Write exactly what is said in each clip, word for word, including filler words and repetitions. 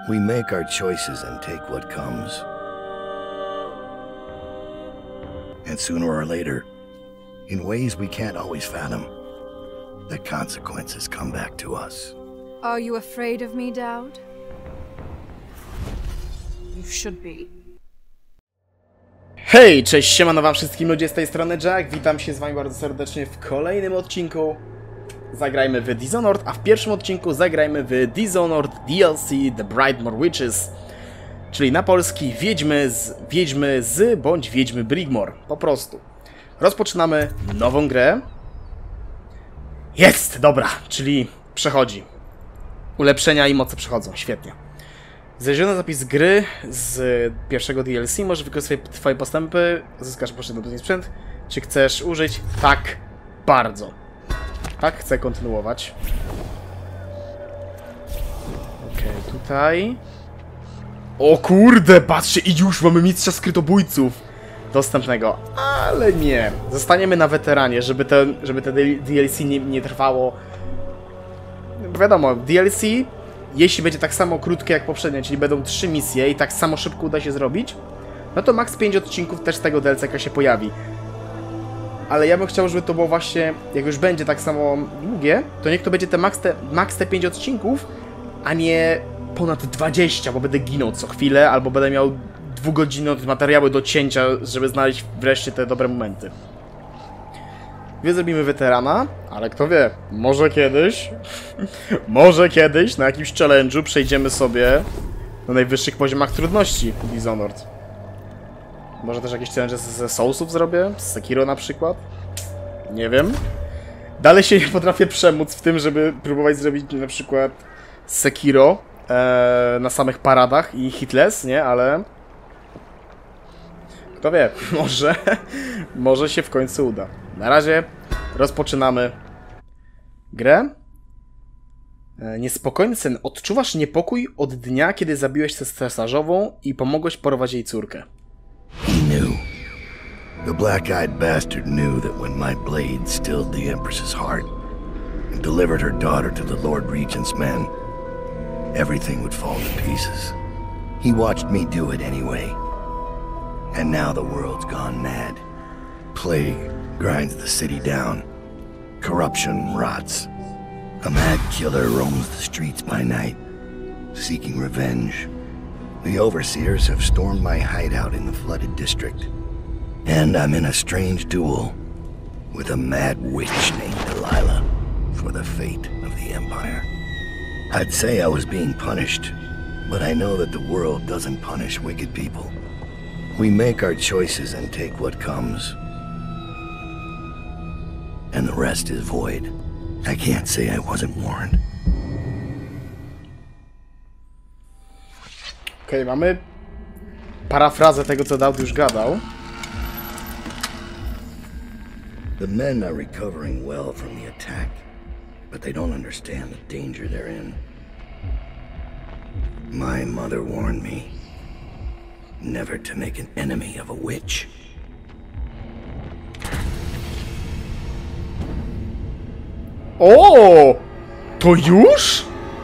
We make our choices and take what comes. And sooner or later, in ways we can't always fathom, the consequences come back to us. Are you afraid of me, Daud? You should be. Hej, cześć, siemano wam wszystkim ludzie, z tej strony Jack, witam się z wami bardzo serdecznie w kolejnym odcinku. Zagrajmy w Dishonored, a w pierwszym odcinku zagrajmy w Dishonored D L C The Brightmoor Witches, czyli na polski Wiedźmy z, Wiedźmy z bądź Wiedźmy Brigmore, po prostu. Rozpoczynamy nową grę. Jest, dobra, czyli przechodzi. Ulepszenia i moce przechodzą, świetnie. Znaleziony zapis gry z pierwszego D L C. Możesz wykorzystać twoje postępy, zyskasz potrzebny sprzęt. Czy chcesz użyć? Tak, bardzo. Tak, chcę kontynuować. Okej, okay, tutaj. O kurde, patrzcie, i już mamy mistrza skrytobójców dostępnego. Ale nie. Zostaniemy na weteranie, żeby te, żeby te D L C nie, nie trwało. Bo wiadomo, D L C, jeśli będzie tak samo krótkie jak poprzednie, czyli będą trzy misje i tak samo szybko uda się zrobić, no to max pięć odcinków też z tego D L C się pojawi. Ale ja bym chciał, żeby to było właśnie, jak już będzie tak samo długie, to niech to będzie te max te, max te pięć odcinków, a nie ponad dwadzieścia, bo będę ginął co chwilę, albo będę miał dwugodzinne materiały do cięcia, żeby znaleźć wreszcie te dobre momenty. Więc zrobimy weterana, ale kto wie, może kiedyś, może kiedyś na jakimś challenge'u przejdziemy sobie na najwyższych poziomach trudności Dishonored. Może też jakieś challenge ze Soulsów zrobię? Z Sekiro na przykład? Nie wiem. Dalej się nie potrafię przemóc w tym, żeby próbować zrobić na przykład Sekiro e, na samych paradach i hitless, nie? Ale kto wie, może, może się w końcu uda. Na razie rozpoczynamy grę. E, niespokojny sen. Odczuwasz niepokój od dnia, kiedy zabiłeś tę cesarzową i pomogłeś porwać jej córkę. He knew. The black-eyed bastard knew that when my blade stilled the Empress's heart and delivered her daughter to the Lord Regent's men, everything would fall to pieces. He watched me do it anyway. And now the world's gone mad. Plague grinds the city down. Corruption rots. A mad killer roams the streets by night, seeking revenge. The overseers have stormed my hideout in the flooded district, and I'm in a strange duel with a mad witch named Delilah for the fate of the Empire. I'd say I was being punished, but I know that the world doesn't punish wicked people. We make our choices and take what comes, and the rest is void. I can't say I wasn't warned. Okej, okay, mamy parafrazę tego, co Daud już gadał. The men are recovering well from the attack, but they don't understand the danger they're in. My mother warned me never to make an enemy of a witch. O! To już?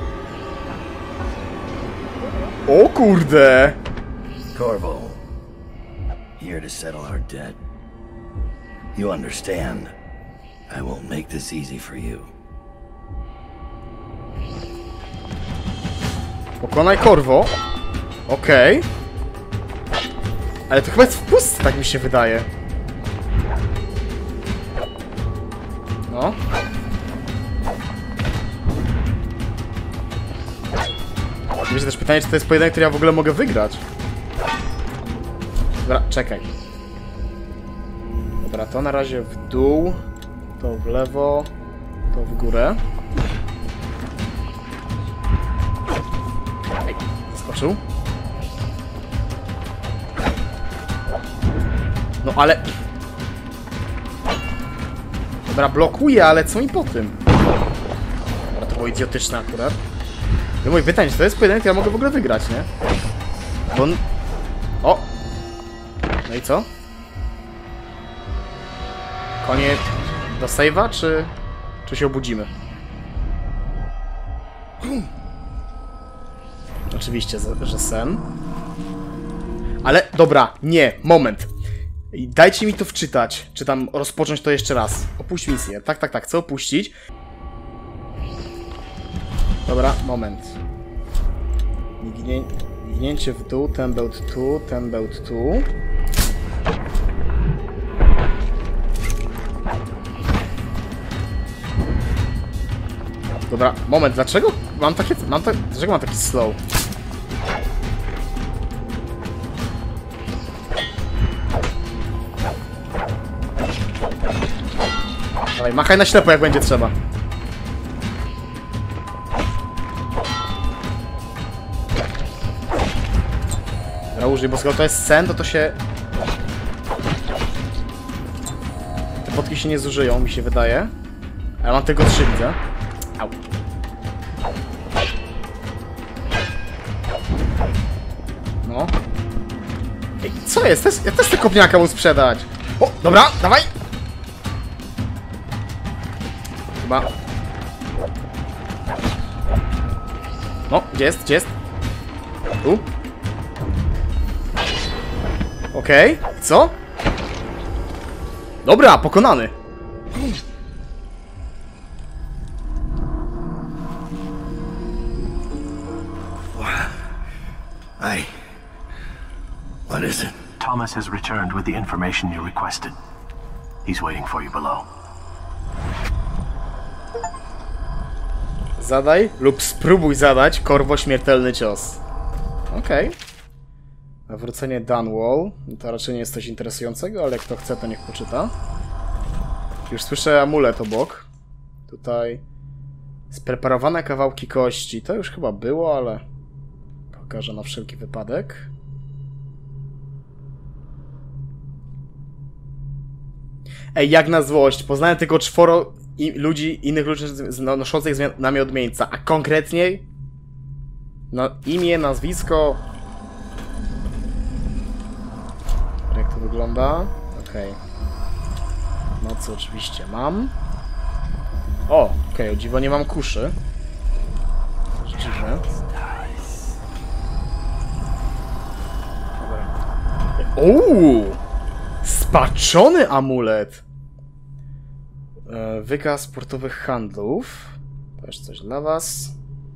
O kurde! Corvo, here to settle our debt. You understand, I won't make this easy for you. Pokonaj Corvo. Okej. Okay. Ale to chyba jest wpust, tak mi się wydaje. No. Wiecie też pytanie, czy to jest pojedynek, który ja w ogóle mogę wygrać. Dobra, czekaj. Dobra, to na razie w dół, to w lewo, to w górę. Ej, zaskoczył. No ale... Dobra, blokuje, ale co mi po tym? Dobra, to było idiotyczne akurat. No moje pytanie, czy to jest pojedynek, ja mogę w ogóle wygrać, nie? Bo on... O! No i co? Koniec do save'a, czy... czy się obudzimy? oczywiście, że sen. Ale, dobra, nie, moment. Dajcie mi to wczytać, czy tam rozpocząć to jeszcze raz. Opuść misję. Tak, tak, tak, chcę opuścić. Dobra, moment. Mignie... Mignięcie w dół, ten bełt tu, ten bełt tu. Dobra, moment, dlaczego mam takie... Mam ta, dlaczego mam taki slow? Dawaj, machaj na ślepo, jak będzie trzeba. Dobra, użyj, bo skoro to jest sen, to to się... Te potki się nie zużyją, mi się wydaje. Ale mam tylko trzy, widzę. Au. No. Ej, co jest? Też, ja też chcę kopniaka mu sprzedać. O, dobra, dawaj! Chyba. No, gdzie jest? Gdzie jest? Tu? Okej, okay. Co? Dobra, pokonany. I... What is it? Thomas has returned with the information you requested. He's waiting for you below. Zadaj lub spróbuj zadać Korwo śmiertelny cios. Okej. Okay. Nawrócenie Dunwall. To raczej nie jest coś interesującego, ale kto chce, to niech poczyta. Już słyszę amulet obok. Tutaj spreparowane kawałki kości. To już chyba było, ale pokażę na wszelki wypadek. Ej, jak na złość. Poznałem tylko czworo i ludzi, innych ludzi noszących znamię odmieńca, a konkretniej no, imię, nazwisko. Jak to wygląda? Okej. Okay. No co oczywiście mam. O, okej, okay, o dziwo nie mam kuszy. Dziwne. Dobra. Uuu! Spaczony amulet! Wykaz sportowych handlów. Też coś dla was.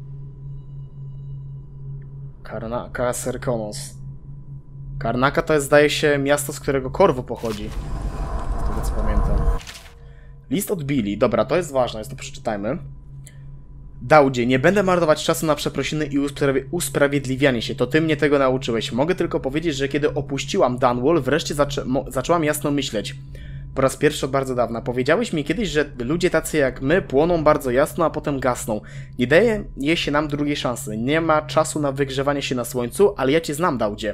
Karnaka Serkonos. Karnaka to jest, zdaje się, miasto, z którego Korwo pochodzi. Z tego co pamiętam. List od Billy. Dobra, to jest ważne, jest to przeczytajmy. Daudzie, nie będę marnować czasu na przeprosiny i usprawi usprawiedliwianie się. To ty mnie tego nauczyłeś. Mogę tylko powiedzieć, że kiedy opuściłam Dunwall, wreszcie zaczę zaczęłam jasno myśleć. Po raz pierwszy od bardzo dawna. Powiedziałeś mi kiedyś, że ludzie tacy jak my płoną bardzo jasno, a potem gasną. Nie daje je się nam drugiej szansy. Nie ma czasu na wygrzewanie się na słońcu, ale ja cię znam, Daudzie.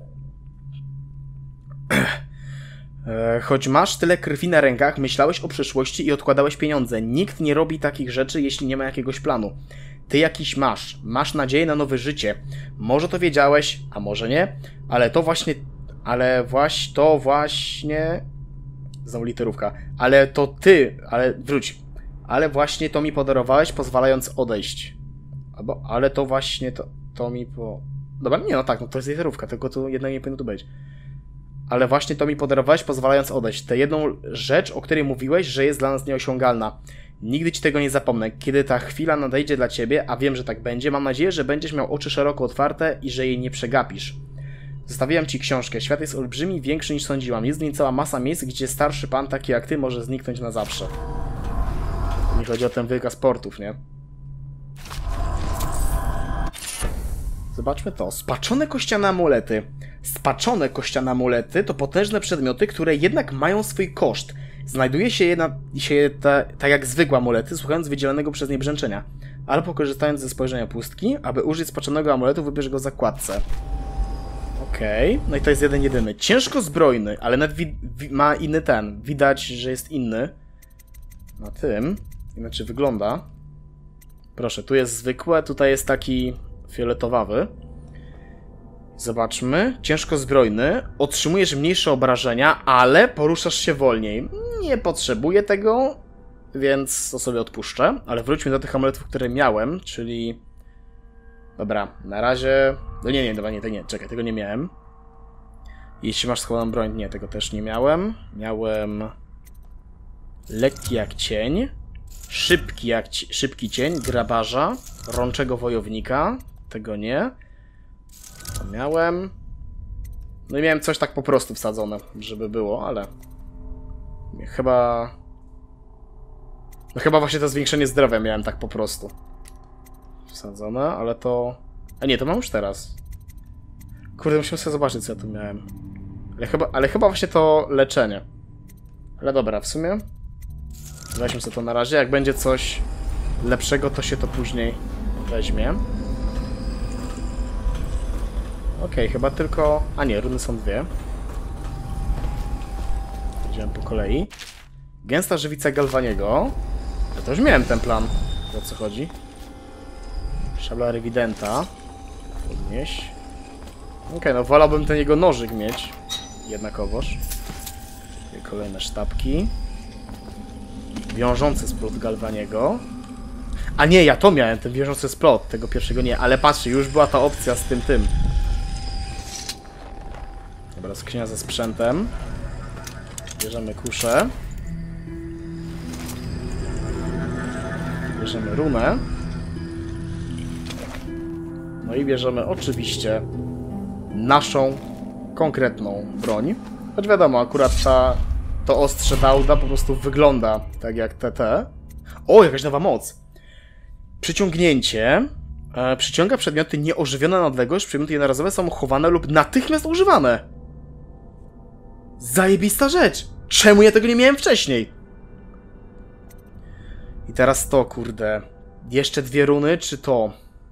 Choć masz tyle krwi na rękach, myślałeś o przyszłości i odkładałeś pieniądze. Nikt nie robi takich rzeczy, jeśli nie ma jakiegoś planu. Ty jakiś masz. Masz nadzieję na nowe życie. Może to wiedziałeś, a może nie, ale to właśnie... Ale właśnie... To właśnie... Znowu literówka. Ale to ty... Ale wróć. Ale właśnie to mi podarowałeś, pozwalając odejść. Albo... Ale to właśnie to... To mi po... Dobra, nie, no tak, no to jest literówka, tylko tu jednak nie powinno tu być. Ale właśnie to mi podarowałeś, pozwalając odejść. Tę jedną rzecz, o której mówiłeś, że jest dla nas nieosiągalna. Nigdy ci tego nie zapomnę. Kiedy ta chwila nadejdzie dla ciebie, a wiem, że tak będzie, mam nadzieję, że będziesz miał oczy szeroko otwarte i że jej nie przegapisz. Zostawiłam ci książkę. Świat jest olbrzymi, większy niż sądziłam. Jest w nim cała masa miejsc, gdzie starszy pan taki jak ty może zniknąć na zawsze. Nie chodzi o ten wykaz sportów, nie? Zobaczmy to. Spaczone kościane amulety. Spaczone kościane amulety to potężne przedmioty, które jednak mają swój koszt. Znajduje się je, na, się je ta, tak jak zwykłe amulety, słuchając wydzielonego przez nie brzęczenia. Albo korzystając ze spojrzenia pustki, aby użyć spaczonego amuletu, wybierz go w zakładce. Okej, okay. No i to jest jeden jedyny. Ciężko zbrojny, ale nawet wi wi ma inny ten. Widać, że jest inny. Na tym. Inaczej wygląda. Proszę, tu jest zwykłe, tutaj jest taki fioletowawy. Zobaczmy. Ciężko zbrojny. Otrzymujesz mniejsze obrażenia, ale poruszasz się wolniej. Nie potrzebuję tego, więc to sobie odpuszczę. Ale wróćmy do tych amuletów, które miałem, czyli... Dobra, na razie... No nie, nie, dobra, nie, to nie, czekaj, tego nie miałem. Jeśli masz schowaną broń, nie, tego też nie miałem. Miałem... Lekki jak cień. Szybki jak ci... szybki cień, grabarza. Rączego wojownika. Tego nie. To miałem... No i miałem coś tak po prostu wsadzone, żeby było, ale... Chyba... No chyba właśnie to zwiększenie zdrowia miałem tak po prostu wsadzone, ale to... A nie, to mam już teraz. Kurde, musimy sobie zobaczyć, co ja tu miałem. Ale chyba, ale chyba właśnie to leczenie. Ale dobra, w sumie... Weźmy sobie to na razie, jak będzie coś lepszego, to się to później weźmie. Okej, okay, chyba tylko... A nie, runy są dwie. Idziemy po kolei. Gęsta żywica Galvaniego. Ja to już miałem ten plan. O co chodzi? Szabla rewidenta. Podnieś. Okej, okay, no wolałbym ten jego nożyk mieć. Jednakowoż. Kolejne sztabki. Wiążący splot Galvaniego. A nie, ja to miałem, ten wiążący splot. Tego pierwszego nie, ale patrzcie, już była ta opcja z tym tym. Dobra, skrzynia ze sprzętem. Bierzemy kuszę. Bierzemy runę. No i bierzemy oczywiście naszą konkretną broń. Choć wiadomo, akurat ta, to ostrze Dauda po prostu wygląda tak jak T T. O, jakaś nowa moc. Przyciągnięcie. E, przyciąga przedmioty nieożywione na odległość. Przedmioty jednorazowe są chowane lub natychmiast używane. Zajebista rzecz! Czemu ja tego nie miałem wcześniej? I teraz to, kurde. Jeszcze dwie runy, czy to?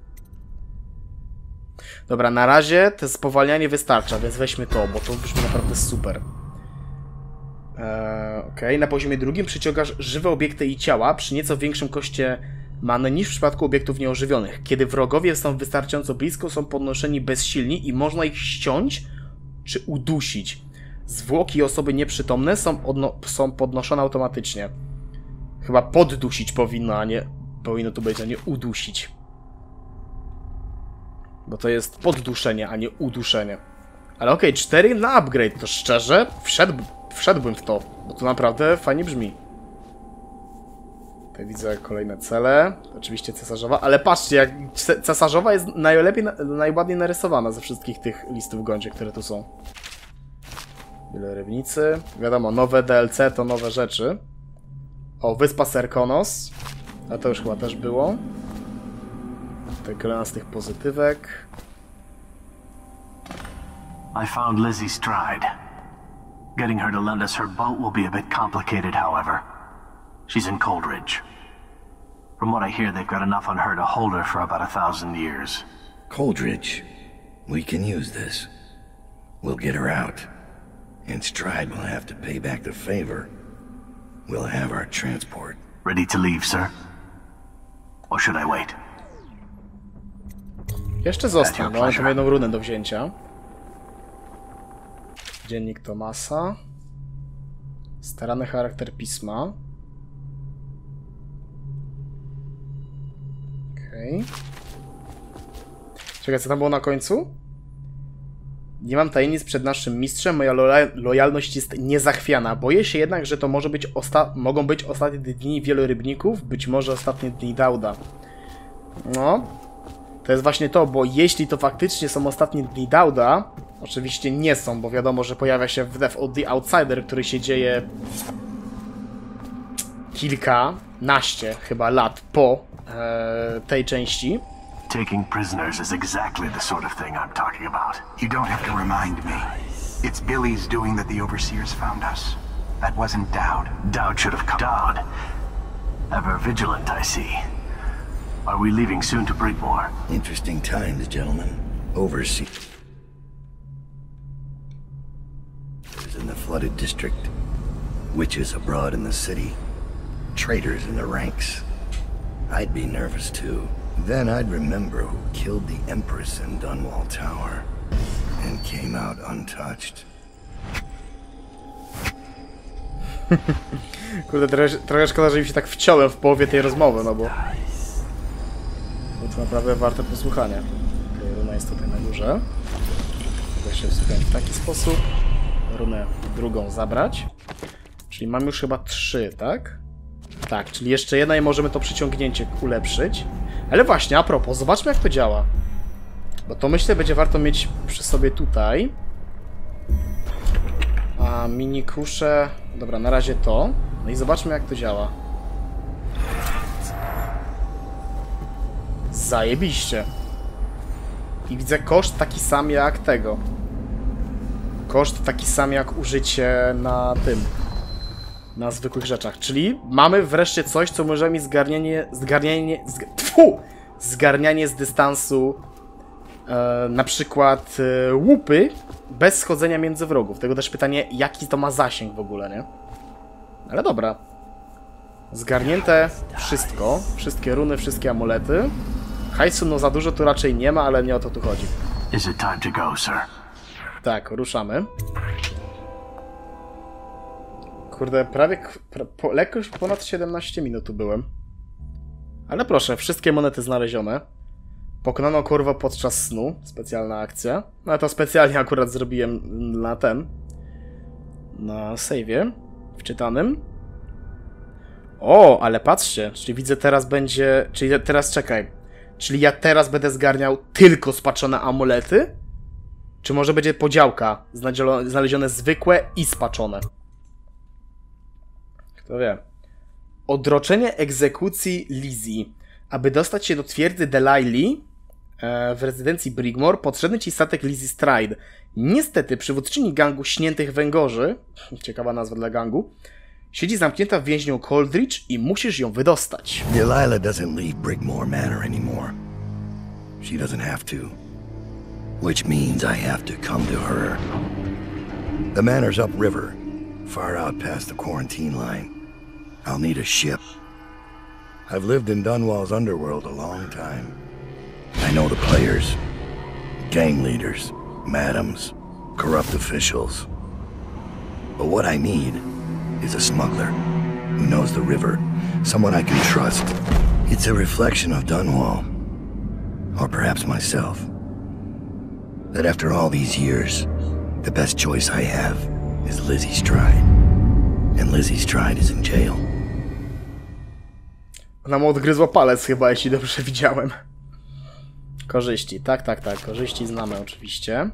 Dobra, na razie to spowalnianie wystarcza, więc weźmy to, bo to brzmi naprawdę super. Eee, Okej, okay. Na poziomie drugim przyciągasz żywe obiekty i ciała przy nieco większym koszcie many niż w przypadku obiektów nieożywionych. Kiedy wrogowie są wystarczająco blisko, są podnoszeni bezsilni i można ich ściąć czy udusić. Zwłoki osoby nieprzytomne są, są podnoszone automatycznie. Chyba poddusić powinno, a nie... Powinno tu być, a nie udusić. Bo to jest podduszenie, a nie uduszenie. Ale okej, okay, cztery na upgrade, to szczerze wszedł, wszedłbym w to, bo to naprawdę fajnie brzmi. Tutaj widzę kolejne cele. Oczywiście cesarzowa, ale patrzcie, jak cesarzowa jest najlepiej, najładniej narysowana ze wszystkich tych listów gończych, które tu są. Wielorybnicy. Wiadomo, nowe D L C to nowe rzeczy. O, wyspa Serkonos. A to już chyba też było. Tutaj kolejna z tych pozytywek. I found Lizzie Stride. Getting her to lend us her boat will be a bit complicated, however. She's in Coldridge. From what I hear, they've got enough on her to hold her for about a thousand years. Coldridge. We can use this. We'll get her out. And Stride will have to pay back the favor. We'll have our transport. Ready to leave, sir? Or should I wait? Jeszcze został, no mam tam jedną runę do wzięcia. Dziennik Tomasa. Starany charakter pisma. Okej. Okay. Czekaj, co tam było na końcu? Nie mam tajemnic przed naszym mistrzem, moja loja lojalność jest niezachwiana. Boję się jednak, że to może być mogą być ostatnie dni wielorybników, być może ostatnie dni Dauda. No, to jest właśnie to, bo jeśli to faktycznie są ostatnie dni Dauda, oczywiście nie są, bo wiadomo, że pojawia się w Death of the Outsider, który się dzieje kilkanaście chyba lat po e, tej części. Taking prisoners is exactly the sort of thing I'm talking about. You don't have to remind me. It's Billy's doing that the Overseers found us. That wasn't Dowd. Dowd should have come. Dowd. Ever vigilant, I see. Are we leaving soon to Brigmore? Interesting times, gentlemen. Overseers in the flooded district. Witches abroad in the city. Traitors in the ranks. I'd be nervous too. Then I'd remember who killed the Empress in Dunwall Tower and came out untouched. Kurde, trochę, trochę szkoda, że mi się tak wciąłem w połowie tej rozmowy, no bo... Bo to naprawdę warte posłuchania. Okay, runa jest tutaj na górze. Mogę się wsłuchać w taki sposób. Runę drugą zabrać. Czyli mam już chyba trzy, tak? Tak, czyli jeszcze jedna i możemy to przyciągnięcie ulepszyć. Ale właśnie, a propos, zobaczmy jak to działa. Bo to myślę będzie warto mieć przy sobie tutaj. A mini kusze... Dobra, na razie to. No i zobaczmy jak to działa. Zajebiście. I widzę koszt taki sam jak tego. Koszt taki sam jak użycie na tym. Na zwykłych rzeczach. Czyli mamy wreszcie coś, co możemy mi zgarnianie... Zgarnianie... Zg Tfu! Zgarnianie z dystansu e, na przykład e, łupy bez schodzenia między wrogów. Tego też pytanie, jaki to ma zasięg w ogóle, nie? Ale dobra. Zgarnięte wszystko. Wszystkie runy, wszystkie amulety. Hajsu no za dużo tu raczej nie ma, ale nie o to tu chodzi. Is it time to go, sir? Tak, ruszamy. Kurde, prawie pra, po, lekko już ponad siedemnaście minut tu byłem. Ale proszę, wszystkie monety znalezione. Pokonano kurwa podczas snu. Specjalna akcja. No to specjalnie akurat zrobiłem na ten. Na save'ie. Wczytanym. O, ale patrzcie. Czyli widzę teraz będzie... Czyli teraz czekaj. Czyli ja teraz będę zgarniał tylko spaczone amulety? Czy może będzie podziałka? Znalezione zwykłe i spaczone. Kto wie. Odroczenie egzekucji Lizzie. Aby dostać się do twierdzy Delaili e, w rezydencji Brigmore, potrzebny ci statek Lizzie Stride. Niestety, przywódczyni gangu Śniętych Węgorzy, ciekawa nazwa dla gangu, siedzi zamknięta w więzieniu Coldridge i musisz ją wydostać. Delilah doesn't leave Brigmore Manor anymore. She doesn't have to. Which means I have to come to her. The manor's upriver, far out past the quarantine line. I'll need a ship. I've lived in Dunwall's underworld a long time. I know the players, gang leaders, madams, corrupt officials. But what I need is a smuggler who knows the river, someone I can trust. It's a reflection of Dunwall, or perhaps myself, that after all these years, the best choice I have is Lizzie Stride. And Lizzie Stride is in jail. Ona mu odgryzła palec chyba, jeśli dobrze widziałem. Korzyści, tak, tak, tak. Korzyści znamy oczywiście.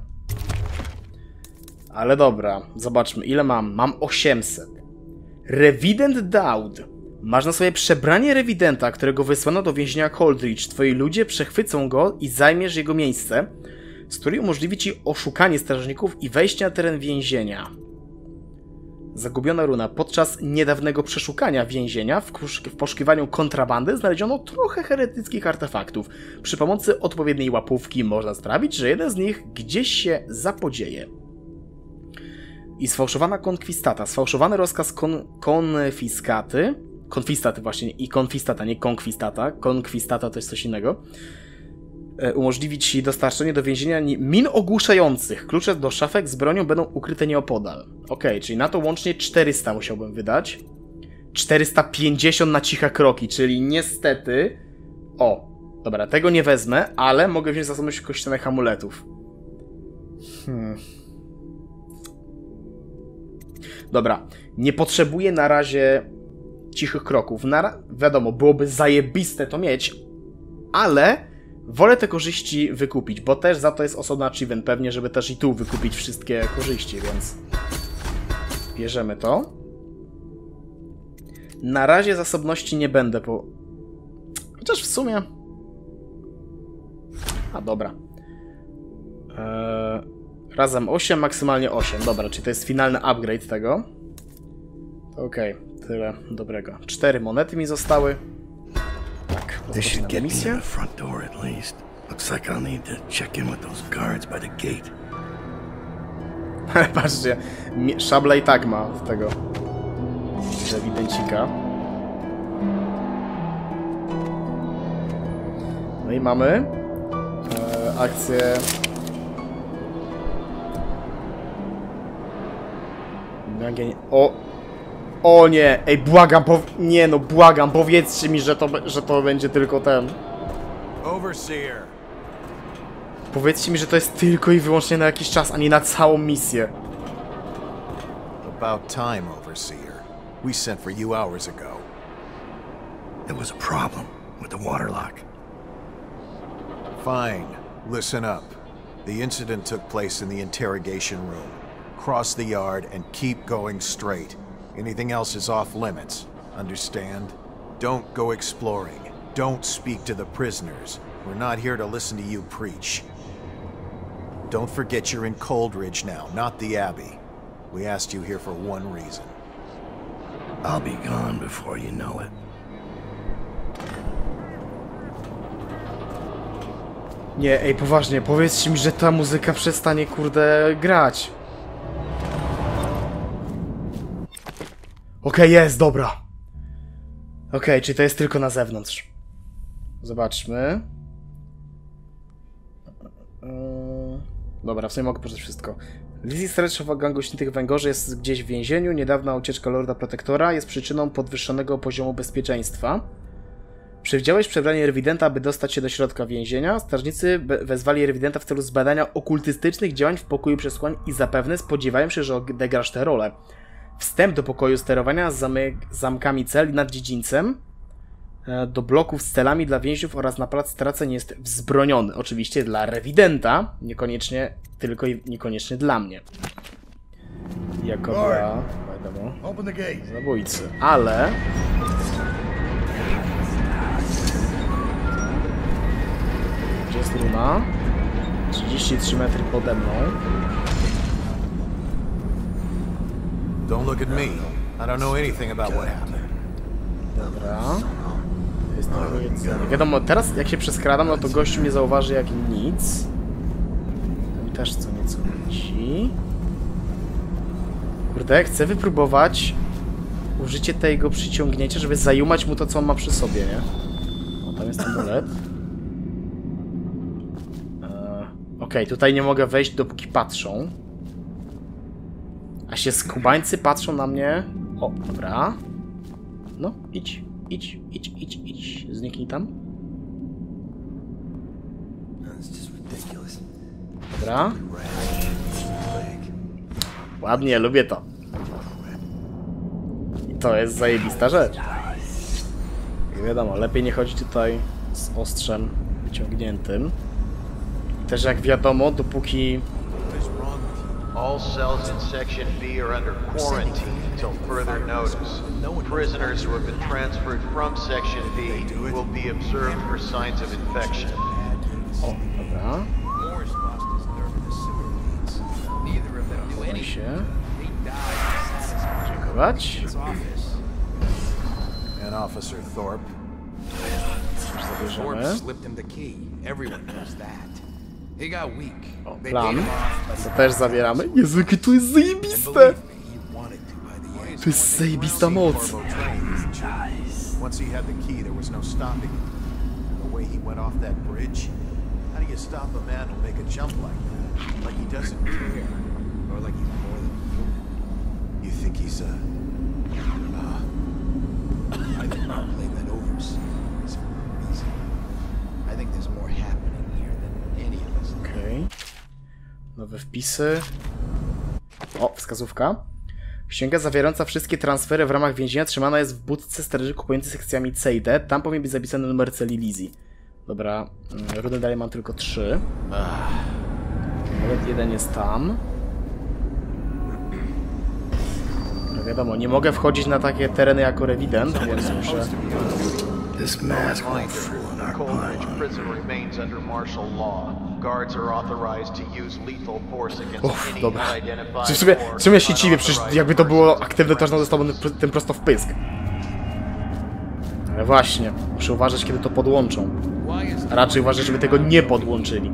Ale dobra, zobaczmy, ile mam. Mam osiemset. Revident Dowd. Masz na sobie przebranie rewidenta, którego wysłano do więzienia Coldridge. Twoi ludzie przechwycą go i zajmiesz jego miejsce, z której umożliwi ci oszukanie strażników i wejście na teren więzienia. Zagubiona runa. Podczas niedawnego przeszukania więzienia w, w poszukiwaniu kontrabandy znaleziono trochę heretyckich artefaktów. Przy pomocy odpowiedniej łapówki można sprawić, że jeden z nich gdzieś się zapodzieje. I sfałszowana konkwistata. Sfałszowany rozkaz kon konfiskaty. Konfistaty właśnie. I konfistata, nie konkwistata. Konkwistata to jest coś innego. E, umożliwi ci dostarczenie do więzienia min ogłuszających. Klucze do szafek z bronią będą ukryte nieopodal. Ok, czyli na to łącznie czterysta musiałbym wydać. czterysta pięćdziesiąt na ciche kroki, czyli niestety... O, dobra, tego nie wezmę, ale mogę wziąć zasobność kościanych amuletów. Hmm... Dobra, nie potrzebuję na razie cichych kroków. Na, wiadomo, byłoby zajebiste to mieć, ale wolę te korzyści wykupić, bo też za to jest osobny achievement pewnie, żeby też i tu wykupić wszystkie korzyści, więc bierzemy to. Na razie zasobności nie będę, bo... Chociaż w sumie... A, dobra. Eee... Razem osiem, maksymalnie osiem. Dobra, czyli to jest finalny upgrade tego. Okej, okay, tyle dobrego. cztery monety mi zostały. Tak, rozpoczynamy misję. Ale patrzcie, szabla i tak ma z tego ewidencika. No i mamy e, akcję... O! O nie! Ej, błagam, po... Nie no, błagam, powiedzcie mi, że to, że to będzie tylko ten... Overseer. Powiedzcie mi, że to jest tylko i wyłącznie na jakiś czas, a nie na całą misję. About time, Overseer. We sent for you hours ago. There was a problem with the waterlock. Fine. Listen up. The incident took place in the interrogation room. Cross the yard and keep going straight. Anything else is off limits. Understand? Don't go exploring. Don't speak to the prisoners. We're not here to listen to you preach. Don't forget you're in Coldridge now, not the Abbey. We asked you here for one reason. I'll be gone before you know it. Nie, ej, poważnie, powiedzcie mi, że ta muzyka przestanie, kurde, grać. Okej, okay, jest, dobra. Okej, okay, czyli to jest tylko na zewnątrz. Zobaczmy. Yy... Dobra, w sumie mogę poczytać wszystko. Lizzie Stretch, szefa gangu śniętych węgorzy, jest gdzieś w więzieniu. Niedawna ucieczka Lorda Protektora jest przyczyną podwyższonego poziomu bezpieczeństwa. Przewidziałeś przebranie rewidenta, aby dostać się do środka więzienia. Strażnicy wezwali rewidenta w celu zbadania okultystycznych działań w pokoju przesłań i zapewne spodziewają się, że odegrasz tę rolę. Wstęp do pokoju sterowania z zamyk zamkami cel nad dziedzińcem, do bloków z celami dla więźniów oraz na plac straceń jest wzbroniony. Oczywiście dla rewidenta, niekoniecznie, tylko i niekoniecznie dla mnie. Jako dla, wiadomo, zabójcy. Ale... Gdzie jest runa? trzydzieści trzy metry pode mną. Don't look at me. I don't know anything about what happened. Dobra. Jest to jedzenie. Wiadomo, teraz jak się przeskradam, no to gościu mnie zauważy jak nic. Tam też co nieco leci. Kurde, chcę wypróbować użycie tego przyciągnięcia, żeby zajumać mu to, co on ma przy sobie, nie? O, tam jest amulet. Okej, okay, tutaj nie mogę wejść, dopóki patrzą. A się skubańcy patrzą na mnie. O, dobra. No, idź, idź, idź, idź, idź. Zniknij tam. Dobra. Ładnie, lubię to. I to jest zajebista rzecz. Jak wiadomo, lepiej nie chodzić tutaj z ostrzem wyciągniętym. Też jak wiadomo, dopóki... All cells in Section B are under quarantine until further notice. Prisoners who have been transferred from Section B will be observed for signs of infection. O, dobra. Chowaj się. Dziękować. And Officer Thorpe. Zabierzemy. O, plan. To też zabieramy. Jezu, jakie to jest zajebiste! To jest zajebista moc. Once he had the key, there was no stopping him. The way he went off that bridge, how do you stop a man who'll make a jump like that? Like he doesn't care, or like he's more than human. You think he's a? Uh, I did not play that overseas for a reason. I think there's more happening here than any of us. Okej. Nowe wpisy. O, wskazówka. Księga zawierająca wszystkie transfery w ramach więzienia trzymana jest w budce strażników pomiędzy sekcjami C i D. Tam powinien być zapisany numer celi Lizzie. Dobra, rudy dalej mam tylko trzy. Nawet jeden jest tam. No wiadomo, nie mogę wchodzić na takie tereny jako rewident, więc muszę... This mask won't fool our Coleridge prison remains under martial law. Guards are authorized to use lethal force against Uff, any dobra. unidentified W sumie, or w sumie się dziwię, przecież unauthorized jakby to było person. aktywne, to dostałbym tym prosto w pysk. Ale właśnie, muszę uważać, kiedy to podłączą. A raczej uważać, żeby tego nie podłączyli.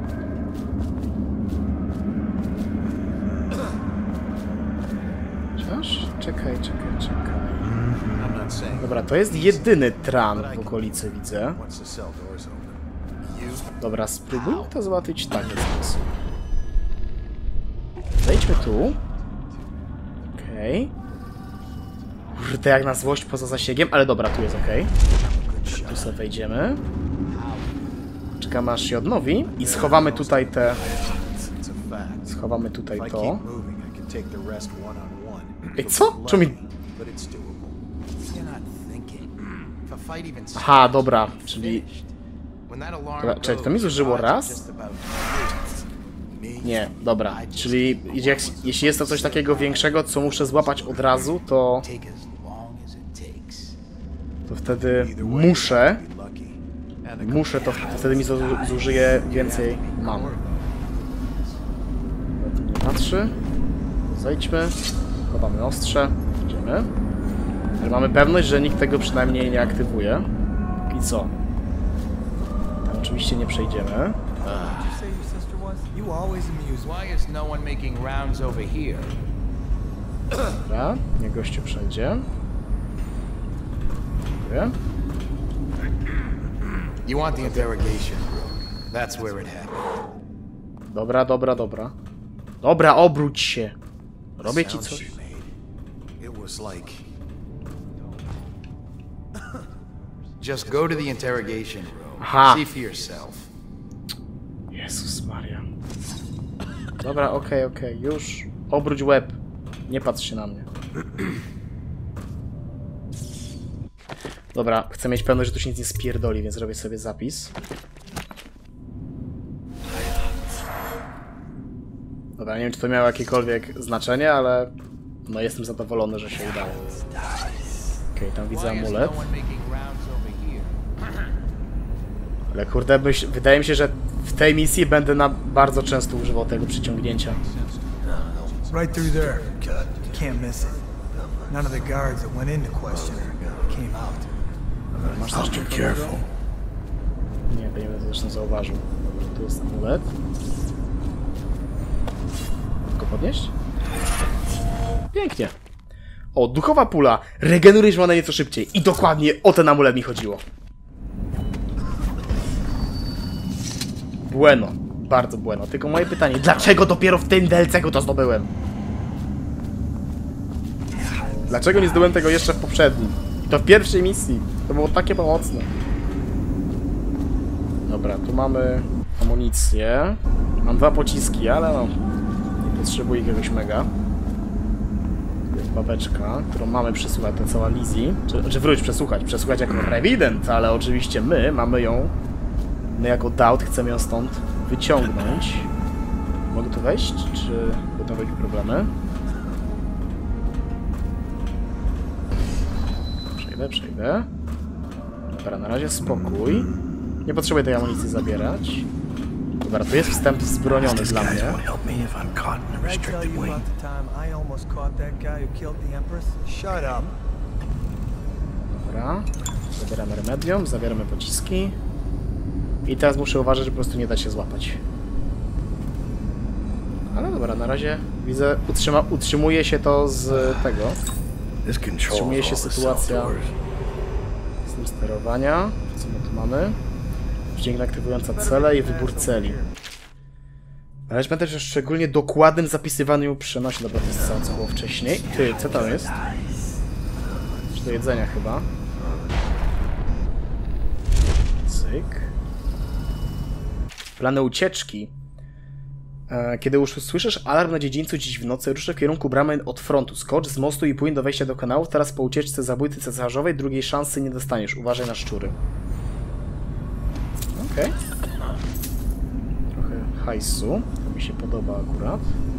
Chociaż? Czekaj, czekaj, czekaj. Dobra, to jest jedyny tran w okolicy, widzę. Dobra, spróbujmy to załatwić w taki sposób. Zejdźmy tu. Okej. Okay. Kurde, jak na złość poza zasięgiem, ale dobra, tu jest okej. Okay. Tu sobie wejdziemy. poczekamy aż się odnowi i schowamy tutaj te... Schowamy tutaj to. Ej, co? Czemu mi... Aha, dobra, czyli... Dobra, czekaj, to mi zużyło raz? Nie, dobra, czyli jak, jeśli jest to coś takiego większego, co muszę złapać od razu, to... To wtedy muszę... Muszę, to wtedy mi zużyje więcej mam. Nie patrzy. Zejdźmy. Chowamy ostrze. Idziemy. Ale mamy pewność, że nikt tego przynajmniej nie aktywuje. I co? Tam oczywiście nie przejdziemy. Dobra, niech gościu przejdzie. Dziękuję. You want the interrogation room. That's where it happened. Dobra, dobra, dobra. Dobra, obróć się. Robię ci coś. It was like... Just go to the interrogation room. Aha. See for yourself. Jezus Maria. Dobra, okej, okay, okej, okay. Już. Obróć łeb. Nie patrz się na mnie. Dobra, chcę mieć pewność, że tu się nic nie spierdoli, więc robię sobie zapis. Dobra, nie wiem, czy to miało jakiekolwiek znaczenie, ale no jestem zadowolony, że się udało. Okej, okay, tam widzę amulet. Ale kurde, myśl, wydaje mi się, że w tej misji będę na bardzo często używał tego przyciągnięcia. Right through there. You can't miss it. None of the guards that went into questioner came out. Masz coś ciekawego? Nie, to nie będę zresztą zauważył. Tu jest amulet. Go podnieść? Pięknie. O, duchowa pula. Regenerujesz manę nieco szybciej. I dokładnie o ten amulet mi chodziło. Bueno. Bardzo bueno. Tylko moje pytanie, dlaczego dopiero w tym D L C go to zdobyłem? Dlaczego nie zdobyłem tego jeszcze w poprzednim? I to w pierwszej misji. To było takie pomocne. Dobra, tu mamy amunicję. Mam dwa pociski, ale no... Nie potrzebuję jakiegoś mega. Tu jest babeczka, którą mamy przesłuchać, to cała Lizzie. Czy, czy wróć, przesłuchać. Przesłuchać jako rewident, ale oczywiście my mamy ją... My jako Daud chcemy ją stąd wyciągnąć. Mogę tu wejść, czy będą być problemy? Przejdę, przejdę. Dobra, na razie spokój. Nie potrzebuję tej amunicji zabierać. Dobra, tu jest wstęp wzbroniony dla mnie. Dobra. Zabieramy remedium, zabieramy pociski. I teraz muszę uważać, że po prostu nie da się złapać. Ale dobra, na razie widzę, utrzyma, utrzymuje się to z tego. Utrzymuje się sytuacja z tym sterowania. Co my tu mamy? Dźwięk aktywująca cele i wybór celi. Ale pamiętaj, że szczególnie dokładnym zapisywaniu przenosi. Dobra, to jest całe, co było wcześniej. Ty, co tam jest? Czy do jedzenia chyba? Cyk. Plany ucieczki. Kiedy już słyszysz alarm na dziedzińcu dziś w nocy, ruszę w kierunku bramy od frontu. Skocz z mostu i płyń do wejścia do kanałów. Teraz po ucieczce zabójcy cesarzowej drugiej szansy nie dostaniesz. Uważaj na szczury. Okej. Okay. Trochę hajsu. To mi się podoba akurat.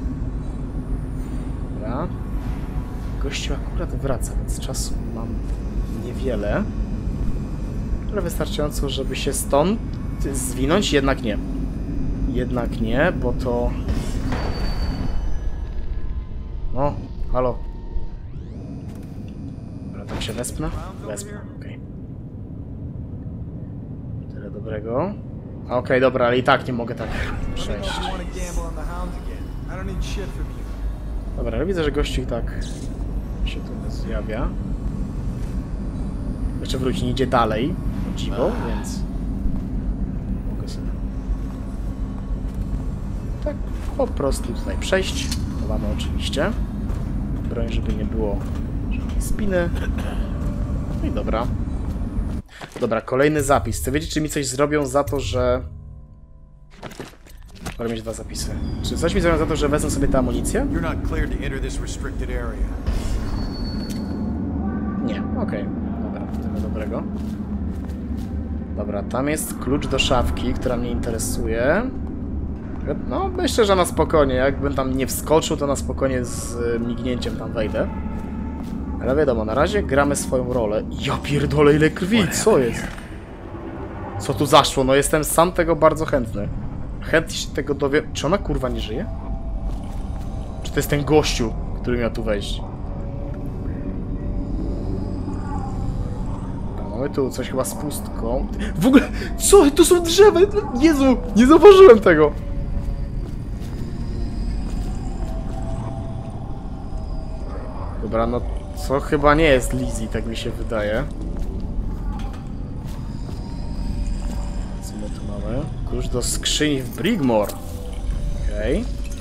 Dobra. Gościu akurat wraca, więc czasu mam niewiele. Ale wystarczająco, żeby się stąd zwinąć, jednak nie. Jednak nie, bo to... No, halo. Dobra, tam się wespnę? Wespnę, okej. Okay. Tyle dobrego. Okej, okay, dobra, ale i tak nie mogę tak przejść. Dobra, ale widzę, że gościu i tak się tu zjawia. Jeszcze wróci, nie idzie dalej, o dziwo, więc... Mogę sobie... Tak, po prostu tutaj przejść. Chowamy oczywiście. Broń, żeby nie było żadnej spiny. No i dobra. Dobra, kolejny zapis. Chcę wiedzieć, czy mi coś zrobią za to, że Wolę mieć dwa zapisy. Czy coś mi zamiast za to, że wezmę sobie tę amunicję? You're not cleared to enter this restricted area. Nie, okej. Okay. Dobra, tyle dobrego. Dobra, tam jest klucz do szafki, która mnie interesuje. No, myślę, że na spokojnie. Jakbym tam nie wskoczył, to na spokojnie z mignięciem tam wejdę. Ale wiadomo, na razie gramy swoją rolę. Ja pierdolę, ile krwi, co jest? Co tu zaszło? No jestem sam tego bardzo chętny. Chętnie się tego dowiem. Czy ona kurwa nie żyje? Czy to jest ten gościu, który miał tu wejść? Mamy tu coś chyba z pustką. W ogóle, co? To są drzewa! Jezu, nie zauważyłem tego! Dobra, no co chyba nie jest Lizzie, tak mi się wydaje. Co my tu mamy? Klucz do skrzyni w Brigmore. Okej.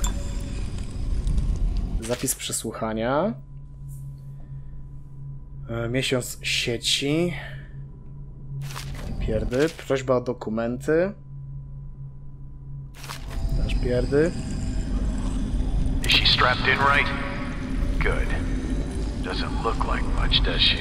Okay. Zapis przesłuchania. E, miesiąc sieci. Pierdy. Prośba o dokumenty. Też pierdy. Is she strapped in right? Good. Doesn't look like much, does she?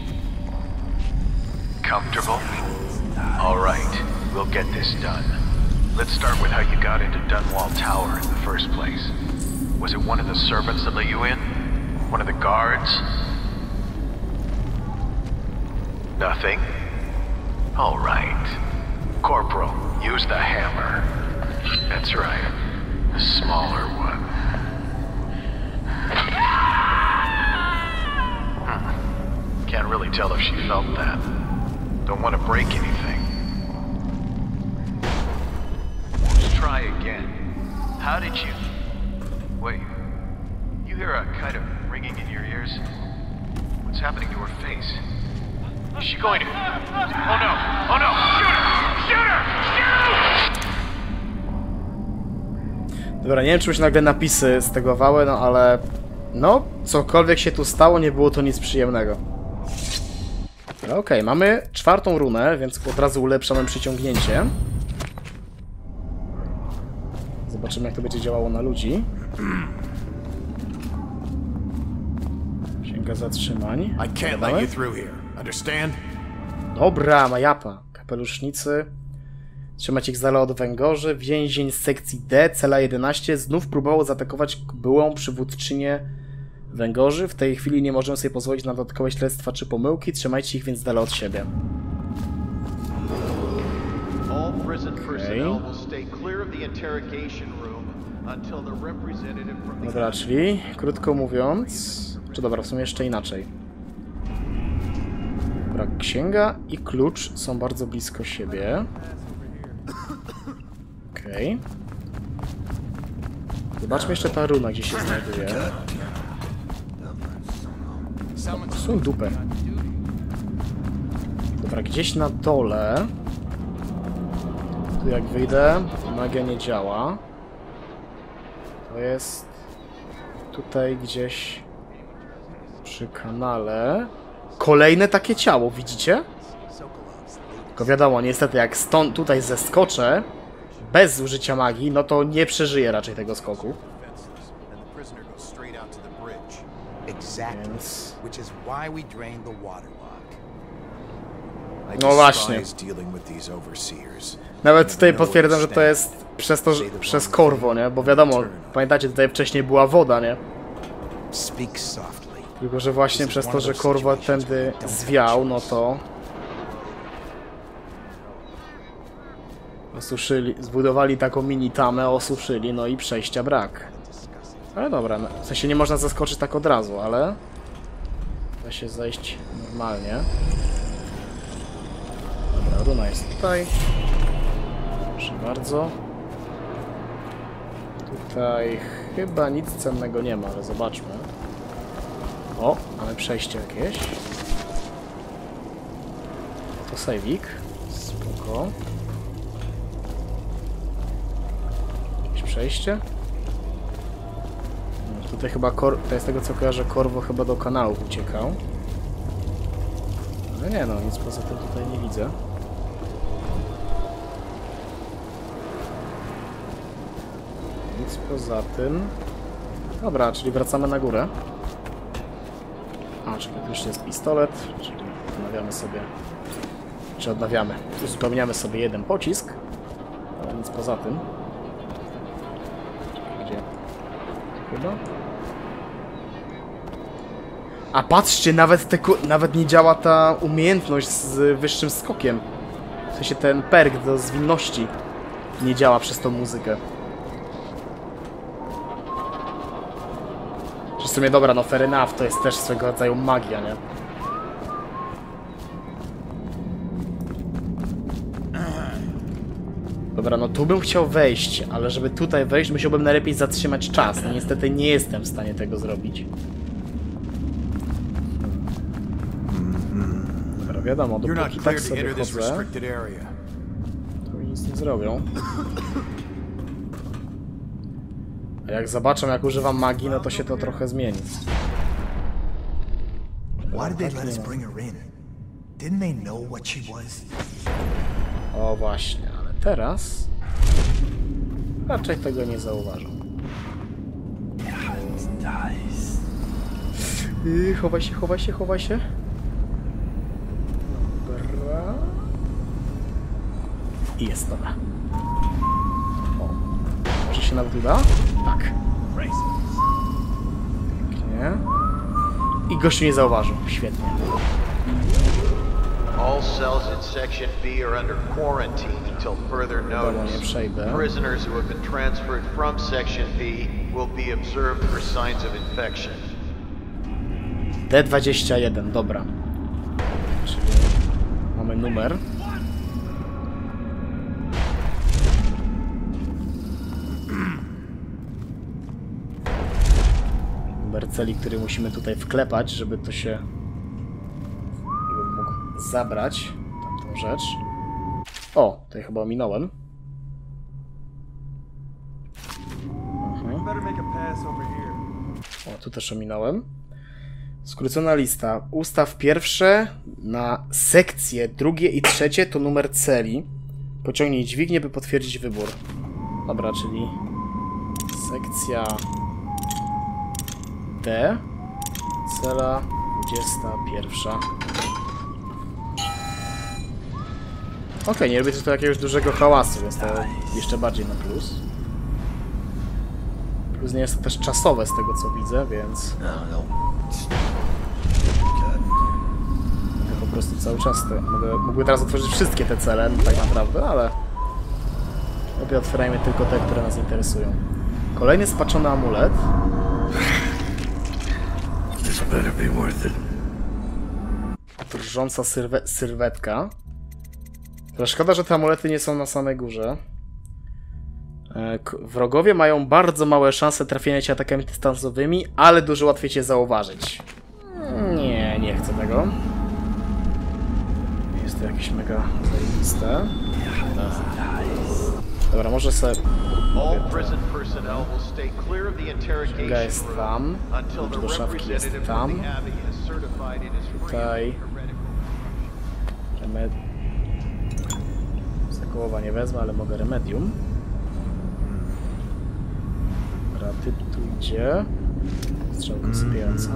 Comfortable? All right, we'll get this done. Let's start with how you got into Dunwall Tower in the first place. Was it one of the servants that let you in? One of the guards? Nothing? All right. Corporal, use the hammer. That's right. The smaller one. Hmm. Can't really tell if she felt that. Don't want to break anything. Let's try again. How did you... Wait. You hear a kind of ringing in your ears? What's happening to her face? Is she going to... Oh no! Oh no! Shoot her! Shoot her! Shoot! Dobra, nie wiem, czy mi się nagle napisy stegowały, no ale... No, cokolwiek się tu stało, nie było to nic przyjemnego. Okej, okay, mamy czwartą runę, więc od razu ulepszamy przyciągnięcie. Zobaczymy, jak to będzie działało na ludzi. Księga zatrzymań. I can't let you through here. Understand? Dobra, majapa. Kapelusznicy. Trzymać ich z dala od węgorzy. Więzień z sekcji D, cela jedenaście, znów próbował zaatakować byłą przywódczynię węgorzy. W tej chwili nie możemy sobie pozwolić na dodatkowe śledztwa czy pomyłki. Trzymajcie ich więc z dala od siebie. Okay. Dobra, czyli krótko mówiąc... Czy dobra, w sumie jeszcze inaczej. Dobra, księga i klucz są bardzo blisko siebie. Okej. Okay. Zobaczmy jeszcze ta runa, gdzie się znajduje. Są dupę. Dobra, gdzieś na dole. Tu jak wyjdę, magia nie działa. To jest tutaj gdzieś przy kanale. Kolejne takie ciało, widzicie? Tylko wiadomo, niestety jak stąd tutaj zeskoczę bez użycia magii, no to nie przeżyję raczej tego skoku. Więc... No właśnie. Nawet tutaj potwierdzam, że to jest przez to, że, przez Corvo, nie? Bo wiadomo, pamiętacie, tutaj wcześniej była woda, nie? Tylko, że właśnie przez to, że Corvo tędy zwiał, no to... Osuszyli, zbudowali taką mini tamę, osuszyli, no i przejścia brak. Ale dobra, no, w sensie nie można zaskoczyć tak od razu, ale... Da się zejść normalnie. Dobra, runa jest tutaj. Proszę bardzo. Tutaj chyba nic cennego nie ma, ale zobaczmy. O, mamy przejście jakieś. To sejwik. Spoko. Jakieś przejście. No, tutaj chyba, kor to jest tego co kojarzę, Corvo chyba do kanałów uciekał. Ale nie no, nic poza tym tutaj nie widzę. Nic poza tym. Dobra, czyli wracamy na górę. A, czyli już jest pistolet, czyli odnawiamy sobie... Czy odnawiamy? Uzupełniamy sobie jeden pocisk. Ale nic poza tym. Gdzie? Chyba? A patrzcie, nawet, te, nawet nie działa ta umiejętność z wyższym skokiem. W sensie ten perk do zwinności nie działa przez tą muzykę. Czy w sumie dobra, no fair enough, to jest też swego rodzaju magia, nie? Dobra, no tu bym chciał wejść, ale żeby tutaj wejść, musiałbym najlepiej zatrzymać czas. No niestety nie jestem w stanie tego zrobić. Dobra, wiadomo, dopóki tak sobie chodzę, to mi nic nie zrobią. A jak zobaczą, jak używam magii, no to się to trochę zmieni. O właśnie, ale teraz raczej tego nie zauważą. Yy, chowaj się, chowaj się, chowaj się. Dobra. I jest, dobra. O, może się nawet uda? Tak. Pięknie. I gościu nie zauważył. Świetnie. All cells in Section B are under quarantine until further notice. Prisoners who have been transferred from Section B will be observed for signs of infection. D dwadzieścia jeden, dobra. Czyli mamy numer. Numer celi, który musimy tutaj wklepać, żeby to się... Żebym mógł zabrać tamtą rzecz. O, tutaj chyba ominąłem. Mhm. O, tu też ominąłem. Skrócona lista. Ustaw pierwsze na sekcje drugie i trzecie to numer celi. Pociągnij dźwignię, by potwierdzić wybór. Dobra, czyli sekcja D, cela dwudziesta pierwsza. Okej, okay, nie robię tutaj jakiegoś dużego hałasu, więc to jeszcze bardziej na plus. Plus nie jest to też czasowe z tego co widzę, więc... Po prostu cały czas te... Mogę, mógłbym teraz otworzyć wszystkie te cele, tak naprawdę, ale... Lepiej otwierajmy tylko te, które nas interesują. Kolejny spaczony amulet. Drżąca sylwe sylwetka. Szkoda, że te amulety nie są na samej górze. Wrogowie mają bardzo małe szanse trafienia cię atakami dystansowymi, ale dużo łatwiej cię zauważyć. Nie, nie chcę tego. Jest to jakieś mega zajebiste. Dobra, może sobie... Księga jest tam. Klucz do szafki jest tam. Tutaj... Remed... Zakołowa nie wezmę, ale mogę remedium. Dobra, ty tu idzie. Strzałka sypiająca.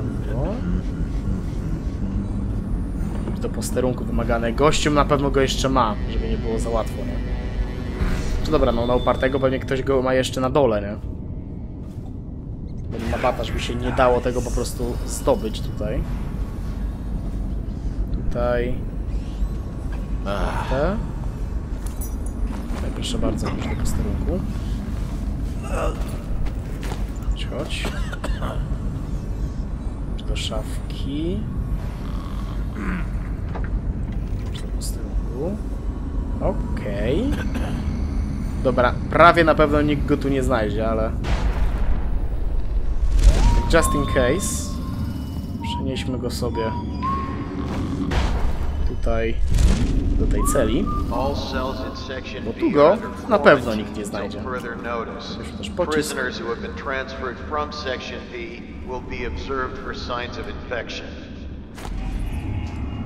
Do posterunku wymagane. Gościom na pewno go jeszcze ma, żeby nie było za łatwo, nie? To dobra, no na upartego pewnie ktoś go ma jeszcze na dole, nie? Bo ma bata, żeby się nie dało tego po prostu zdobyć tutaj. Tutaj... Te. Tutaj proszę bardzo, już do posterunku. Chodź, chodź. Do szafki. Do posterunku. Okej. Okay. Dobra, prawie na pewno nikt go tu nie znajdzie, ale... Just in case... Przenieśmy go sobie... Tutaj... do tej celi. Bo tu go na pewno nikt nie znajdzie. Już też pocisk.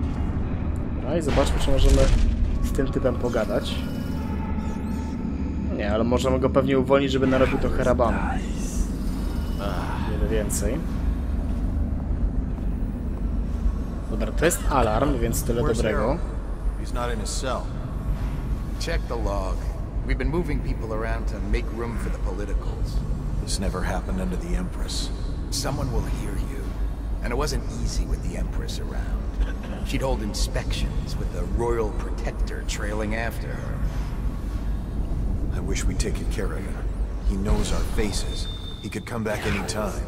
Dobra, i zobaczmy, czy możemy z tym typem pogadać. Nie, ale możemy go pewnie uwolnić, żeby narobił trochę rabanu. Wiele więcej. Dobra, to jest alarm, więc tyle dobrego. He's not in his cell. Check the log. We've been moving people around to make room for the politicals. This never happened under the Empress. Someone will hear you. And it wasn't easy with the Empress around. She'd hold inspections with the Royal Protector trailing after her. I wish we'd taken care of him. He knows our faces. He could come back any time.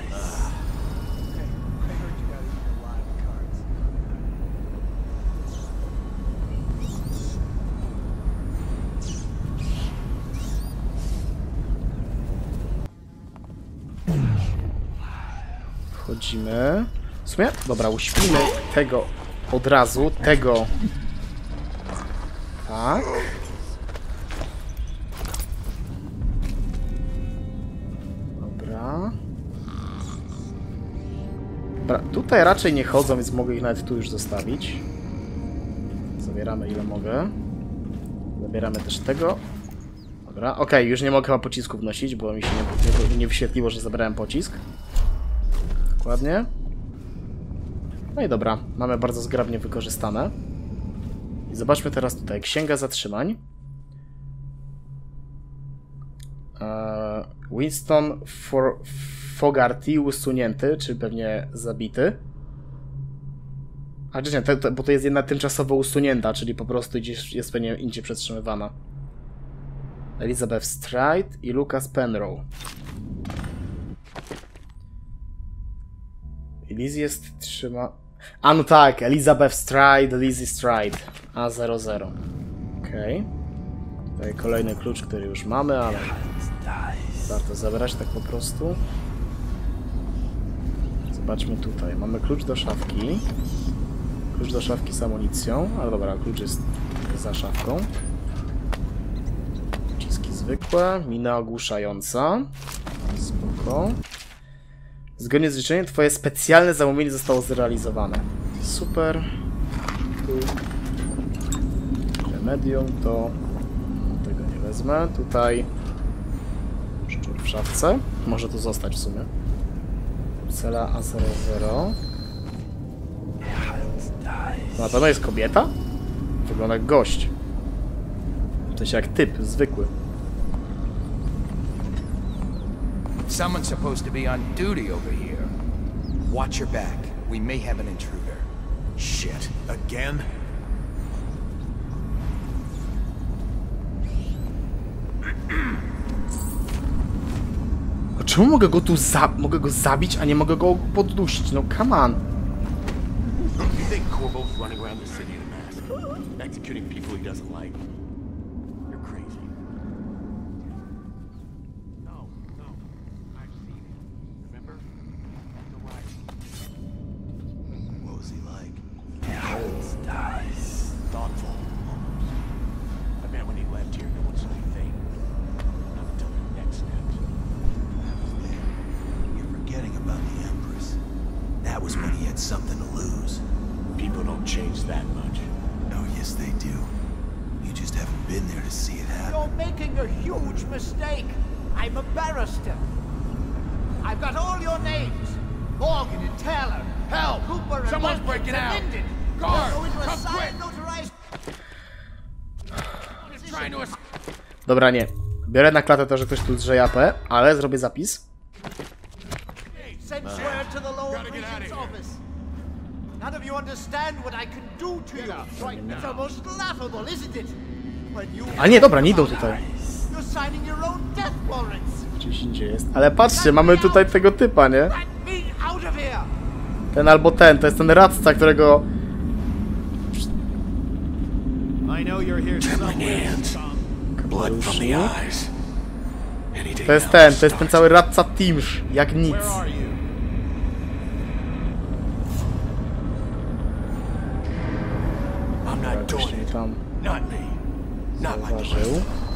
Wchodzimy. W sumie? Dobra, uśpimy tego od razu. Tego. Tak. Dobra. Dobra, tutaj raczej nie chodzą, więc mogę ich nawet tu już zostawić. Zabieramy ile mogę. Zabieramy też tego. Dobra, okej, okay, już nie mogę chyba pocisków nosić, bo mi się nie, nie, nie wyświetliło, że zabrałem pocisk. Dokładnie. No i dobra, mamy bardzo zgrabnie wykorzystane. I zobaczmy teraz tutaj. Księga zatrzymań. Eee, Winston For Fogarty usunięty, czy pewnie zabity. A czy nie, to, to, bo to jest jedna tymczasowo usunięta, czyli po prostu gdzieś jest pewnie indziej przetrzymywana. Elizabeth Stride i Lucas Penroe. Lizzie jest trzyma... A no tak, Elizabeth Stride, Lizzie Stride. A zero zero. Okej. Okay. Tutaj kolejny klucz, który już mamy, ale... warto zabrać tak po prostu. Zobaczmy tutaj. Mamy klucz do szafki. Klucz do szafki z amunicją. Ale dobra, klucz jest za szafką. Pociski zwykłe. Mina ogłuszająca. Spoko. Zgodnie z życzeniem, twoje specjalne zamówienie zostało zrealizowane. Super. Tu. Medium to... tego nie wezmę. Tutaj... szczur w szafce. Może tu zostać w sumie. Cela A zero zero. No, na pewno jest kobieta? Wygląda jak gość. To się jak typ, zwykły. Someone's supposed to be on duty over here. Watch your back. We may have an intruder. Shit. Again? A czemu mogę go tu za... mogę go zabić, a nie mogę go poddusić? No come on. You think Corvo's running around the city in a mask, executing people he doesn't like? You're crazy. No, no, I've seen him. Remember? The right. What was he like? Nice. Thoughtful, almost. I bet when he left here, no one saw a thing. Not until the next steps. I was there. You're forgetting about the Empress. That was when he had something to lose. People don't change that much. Oh, yes, they do. You just haven't been there to see it happen. You're making a huge mistake. I'm a barrister. I've got all your names. Morgan and Taylor. Hell, Cooper and Someone's Watkins breaking and out. Linden. Guard, Go into a come signed, quick. notarized... Trying to... Dobra, nie. Biorę na klatę to, że ktoś tu drze japę, ale zrobię zapis. Send word to the Lord Regent's office. None of you understand what I can do to you. It's almost laughable, isn't it? When you... A nie, dobra, nie idą tutaj. You're signing your own death warrants. Gdzieś indziej jest. Ale patrzcie, mamy tutaj tego typa, nie? Let me out of here. Ten albo ten, to jest ten radca, którego... I know you're here somewhere. Blood from the eyes. To jest ten, to jest ten cały radca Timsz, jak nic. Where are you? I'm not doing Właśnie it. tam Not me. Not like the rest zauważył. of them.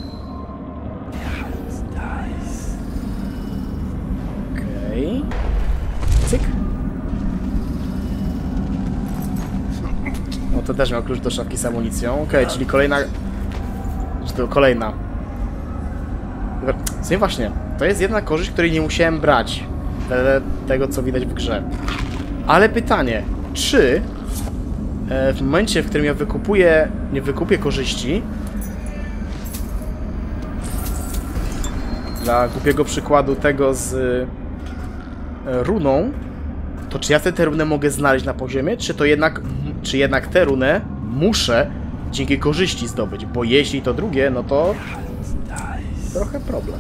Okej. Cyk. No to też miał klucz do szafki z amunicją. Okej, czyli kolejna... Czy to kolejna? W sumie właśnie, to jest jedna korzyść, której nie musiałem brać. Tego, co widać w grze. Ale pytanie, czy w momencie, w którym ja wykupuję, nie wykupię korzyści, dla głupiego przykładu tego z runą, to czy ja tę runę mogę znaleźć na poziomie, czy to jednak, czy jednak tę runę muszę dzięki korzyści zdobyć, bo jeśli to drugie, no to trochę problem.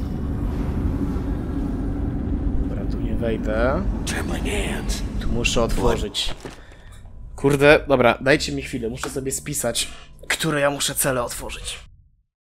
Dobra, tu nie wejdę. Tu muszę otworzyć. Kurde, dobra, dajcie mi chwilę, muszę sobie spisać, które ja muszę cele otworzyć.